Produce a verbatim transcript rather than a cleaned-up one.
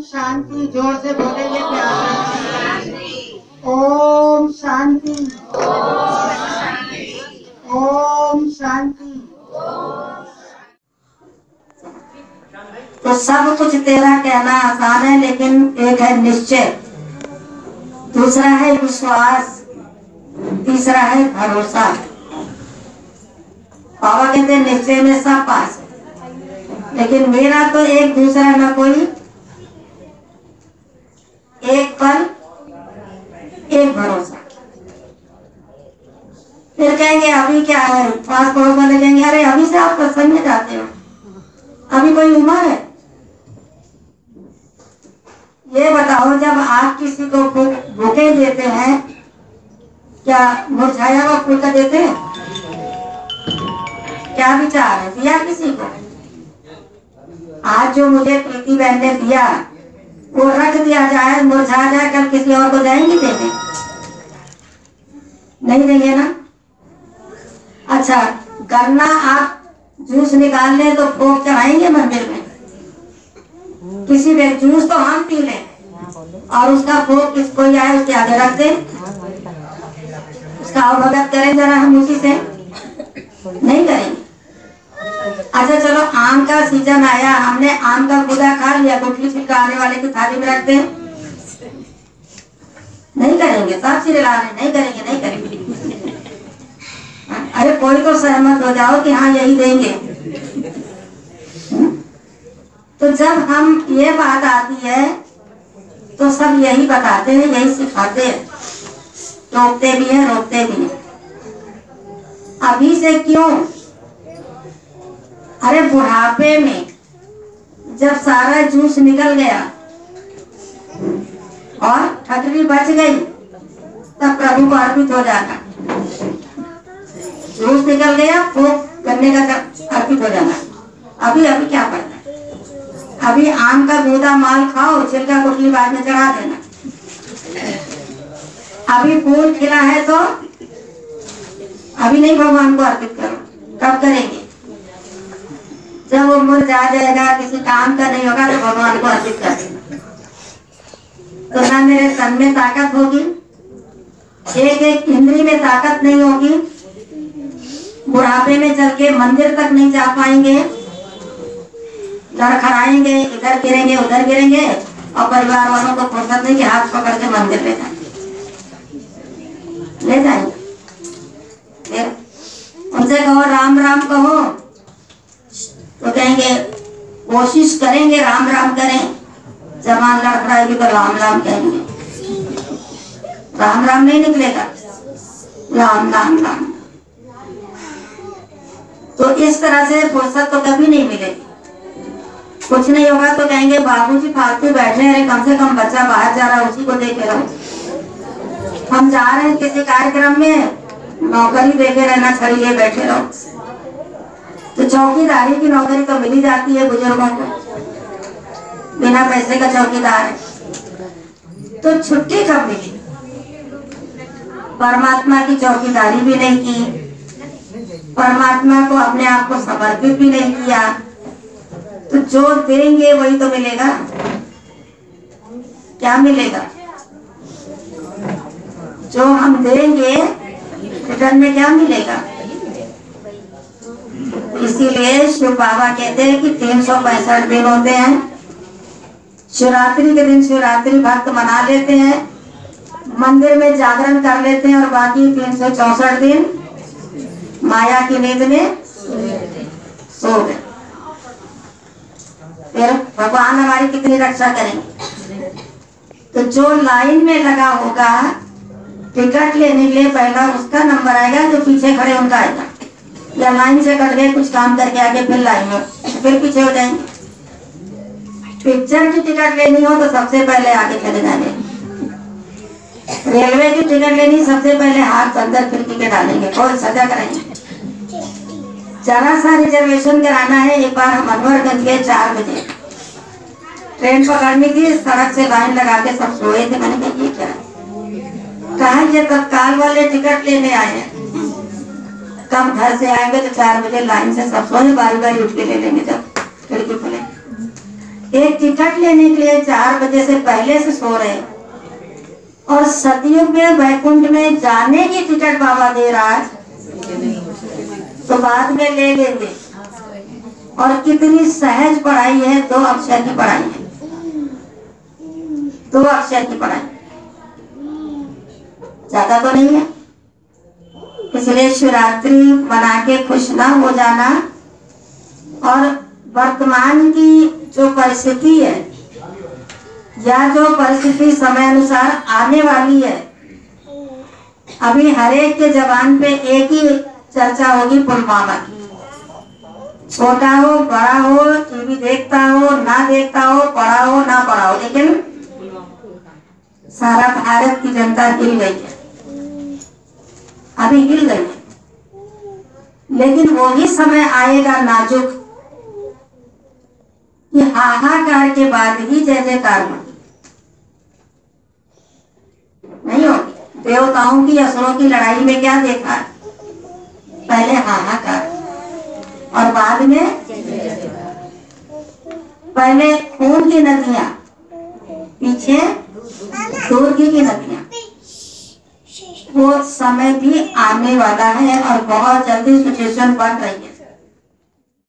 शांति, जोर से बोलेंगे प्यार। ओम शांति, ओम शांति। तो सब कुछ तेरा कहना आसान है, लेकिन एक है निश्चय, दूसरा है विश्वास, तीसरा है भरोसा। बाबा कहते हैं निश्चय में सब पास है, लेकिन मेरा तो एक दूसरा न कोई, एक पल एक भरोसा। फिर कहेंगे अभी क्या है, पास पड़ोस वाले कहेंगे अरे अभी से आप सत्संग में जाते हो, अभी कोई उम्र है। ये बताओ, जब आप किसी को बुके देते हैं, क्या मुरझाया हुआ फूल का देते हैं? क्या विचार है, दिया किसी को? आज जो मुझे प्रीति बहन ने दिया वो रख दिया जाए, मुरझा जाए, कल किसी और को जाएंगे देने? नहीं देंगे ना। अच्छा, गन्ना आप जूस निकाल लें तो भोग चढ़ाएंगे मंदिर में? किसी भी जूस तो हम पी लें और उसका भोग किस कोई आए उसके आगे रख दे, उसका अवगत करें जरा हम उसी से? नहीं करेंगे। अच्छा चलो, आम का सीजन आया, हमने आम का गुदा खा लिया, गुठली छिलका आने वाले की थाली में रख दें? नहीं करेंगे। साफ सिरे ला रहे, नहीं करेंगे, नहीं करेंगे। अरे कोई तो सहमत हो जाओ कि हाँ यही देंगे। तो जब हम ये बात आती है तो सब यही बताते हैं, यही सिखाते हैं, टोकते भी हैं, रोकते भी हैं। अभी से क्यों? अरे बुढ़ापे में जब सारा जूस निकल गया और ठटरी बच गई, तब प्रभु को अर्पित हो जाना। जूस निकल गया, फूक करने का अर्पित हो जाना। अभी अभी क्या पड़ता है? अभी आम का गूदा माल खाओ, छिलका गुठली बाद में चढ़ा देना। अभी फूल खिला है तो अभी नहीं भगवान को अर्पित करो। कब करेंगे? जब वो मुरझा जाएगा, किसी काम का नहीं होगा, तो भगवान को अर्पित कर देना। तो ना मेरे तन में ताकत होगी, एक एक इंद्री में ताकत नहीं होगी, बुढ़ापे में चल के मंदिर तक नहीं जा पाएंगे, लड़खड़ाएंगे, इधर गिरेंगे उधर गिरेंगे, और परिवार वालों को फुर्सत नहीं कि हाथ पकड़ के मंदिर ले जाएंगे ले जाएंगे फिर उनसे कहो राम राम कहो, तो कहेंगे कोशिश करेंगे राम राम करें, जबान लड़खड़ाएगी तो राम राम कहेंगे, राम राम नहीं निकलेगा, राम राम राम। तो इस तरह से फुर्सत तो कभी नहीं मिलेगी। कुछ नहीं होगा तो कहेंगे बाबूजी फालतू बैठे हैं, कम से कम बच्चा बाहर जा रहा है उसी को देखे रहो। हम जा रहे हैं किसी कार्यक्रम में, नौकरी देखे रहना, छड़ी लिए बैठे रहो। तो चौकीदारी की नौकरी तो मिल ही जाती है बुजुर्गों को, बिना पैसे का चौकीदार है। तो छुट्टी कब मिली? परमात्मा की चौकीदारी भी नहीं की, परमात्मा को अपने आप को समर्पित भी नहीं किया, तो जो देंगे वही तो मिलेगा। क्या मिलेगा? जो हम देंगे रिटर्न में क्या मिलेगा? इसीलिए शिव बाबा कहते हैं कि तीन सौ पैंसठ दिन होते हैं। शिवरात्रि के दिन शिवरात्रि भक्त मना लेते हैं, मंदिर में जागरण कर लेते हैं, और बाकी तीन सौ चौसठ दिन माया की नींद में सो गए। फिर भगवान हमारी कितनी रक्षा करेंगे? तो जो लाइन में लगा होगा टिकट लेने के लिए, पहला उसका नंबर आएगा, जो पीछे खड़े उनका आएगा। या लाइन से कट गए, कुछ काम करके आगे, फिर लाइन में फिर पीछे हो जाएंगे। पिक्चर की टिकट लेनी हो तो सबसे पहले आगे चले जाने, रेलवे की टिकट लेनी सबसे पहले हाथ अंदर खिड़की के डालेंगे, कोई सजा कराएंगे। जरा सा रिजर्वेशन कराना है। एक बार हम अनवरगंज गए, चार बजे ट्रेन पकड़नी थी, सड़क से लाइन लगा के सब सोए थे। मैंने कहा ये क्या है? कहा ये तत्काल वाले टिकट लेने आए हैं, कब घर से आएंगे तो चार बजे लाइन से सब सोए, बारी बारी उठ के ले लेंगे जब खिड़की खुले। एक टिकट लेने के लिए चार बजे से पहले से सो रहे हैं, और सतयुग में वैकुंठ में जाने की टिकट बाबा दे रहा है, तो बाद में ले लेंगे। और कितनी सहज पढ़ाई है, दो अक्षर की पढ़ाई है, दो अक्षर की पढ़ाई, ज्यादा तो नहीं है। इसलिए शिवरात्रि मना के खुश ना हो जाना। और वर्तमान की जो परिस्थिति है या जो परिस्थिति समय अनुसार आने वाली है, अभी हरेक के जबान पे एक ही चर्चा होगी, पुलवामा की। छोटा हो बड़ा हो, टीवी देखता हो ना देखता हो, पढ़ा हो ना पढ़ा हो, लेकिन सारा भारत की जनता हिल गई है, अभी हिल गई है। लेकिन वो ही समय आएगा नाजुक कि हाहाकार के बाद ही जय जयकार होगी, नहीं होगी। देवताओं की असुरों की लड़ाई में क्या देखा, पहले हाहाकार और बाद में पहले खून की नदियां, पीछे दूध की नदियां। वो समय भी आने वाला है और बहुत जल्दी सिचुएशन बन रही है।